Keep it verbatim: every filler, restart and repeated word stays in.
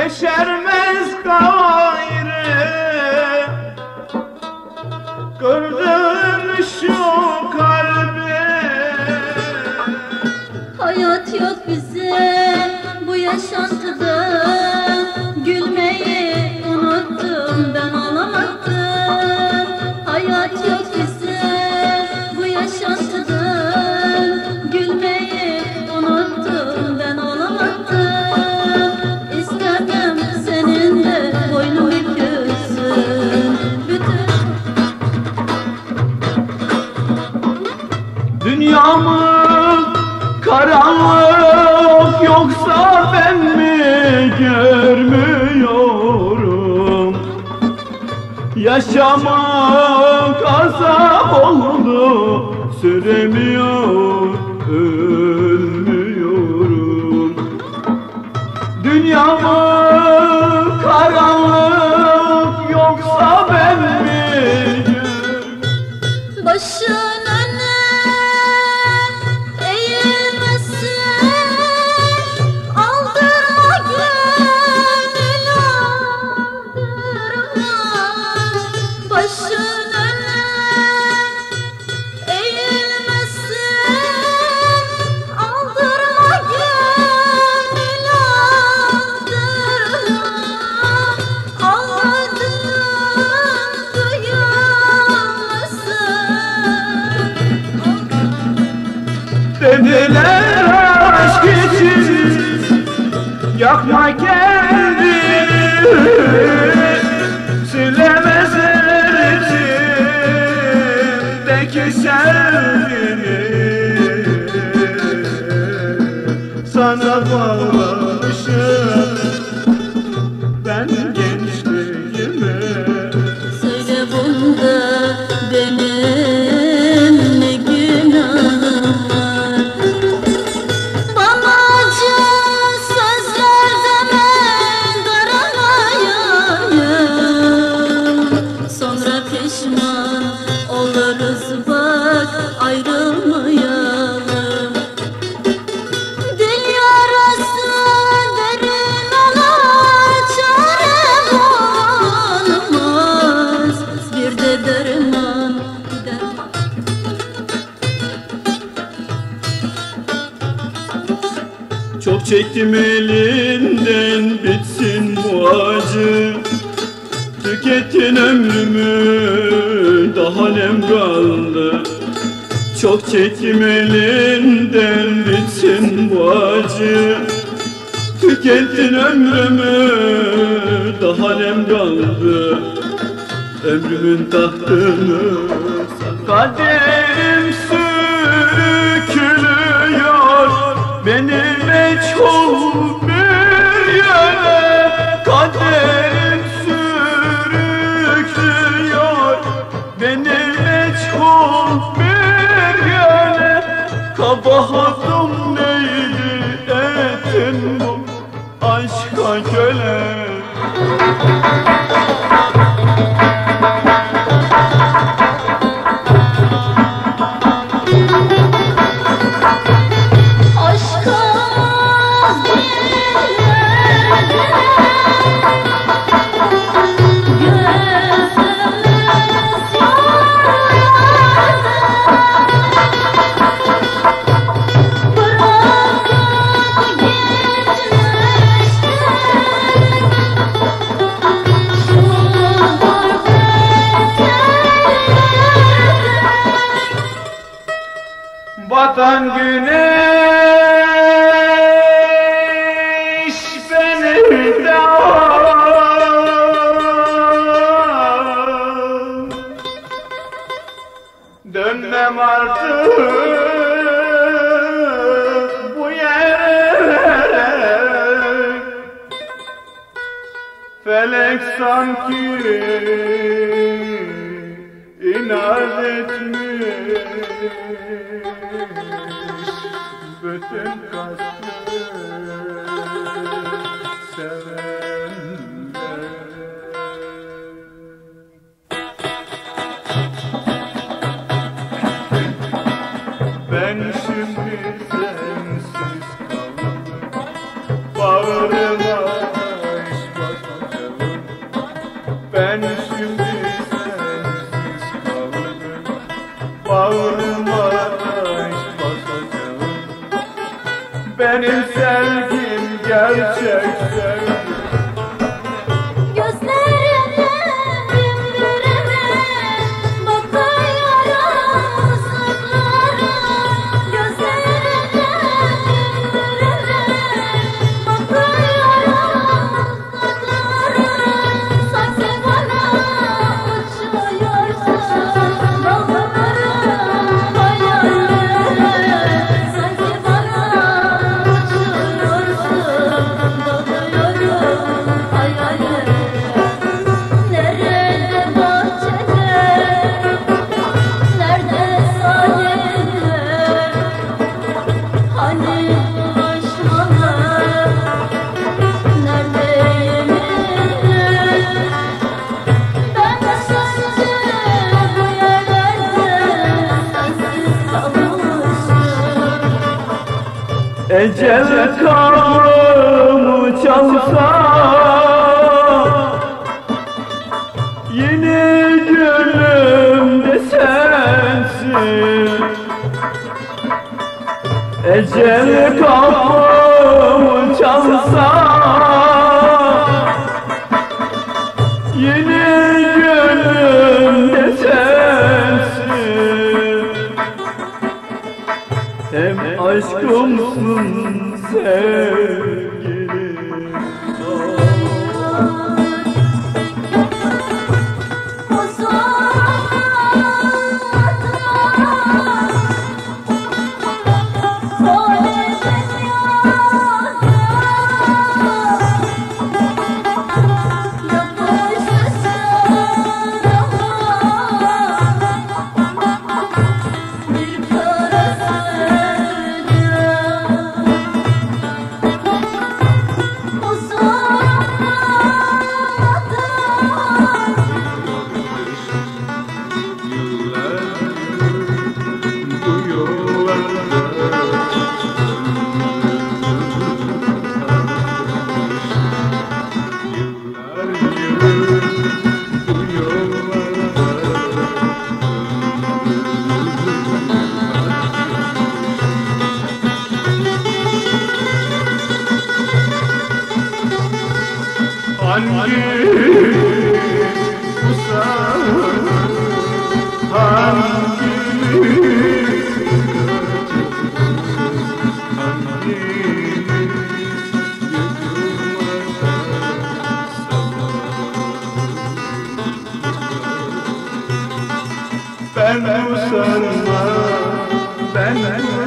yeşermez gayrı. Kırdın şu kalbi. Hayat yok bize bu yaşantıda, gülmeyi unuttum ben ağlamaktım. Hayat yok bize bu yaşantıda, gülmeyi unuttum ben ağlamaktım. İstemem senin de boynun bükülsün bütün. Dünyamı karanlık yoksa ben mi görmüyorum? Yaşamak azap oldu, süremiyor, ölmüyorum. Dünyamı karanlık yoksa ben mi görmüyorum? Başın dediler aşk için yakma kendini, silemezler içimdeki sevgini. Sana bağlamışım ben gençliğimi. Söyle bunda benim ne günahım var? Bana acı sözler deme, daranayım. Sonra pişman oluruz bak ayrılmayalım. Dil yarası derin olur, çare bulunmaz. Bir de derman, derman. Çok çektim elinden bitsin bu acı. Tükettin ömrümü, daha nem kaldı. Çok çektim elinden bitsin bu acı. Tükettin ömrümü, daha nem kaldı. Ömrümün tahtını kaderim sürüklüyor beni meçhul bir yere. Kaderim sürüklüyor beni meçhul bir yere. Kabahatim neydi ettin bu aşka köle? Batan güneş beni de dönmem artık bu yere. Felek sanki inat etmiş bütün kastı sevenler. Ben şimdi sensiz kaldım, bağrıma Seni sevdim gerçek sevdim. Gözlerinden birbirine bakıyorum sırlara. Gözlerinden birbirine bakıyorum sırlara. Sanki bana uçuyorsun dağlara, hayallerine. Sanki bana uçuyorsun dağlara, hayallerine. Nerede bahçeler, nerede sahiller, hani buluşmalar, nerede yeminler? Ben de sence bu yerlerde sensiz kalmışım. Ecel kapımı çalsa, yine gönlümde sensin. Ecel kapımı çalsa, yine gönlümde sensin. Hem aşkımsın sevgilim. Hangi usar, hangi hangi ben usarma, ben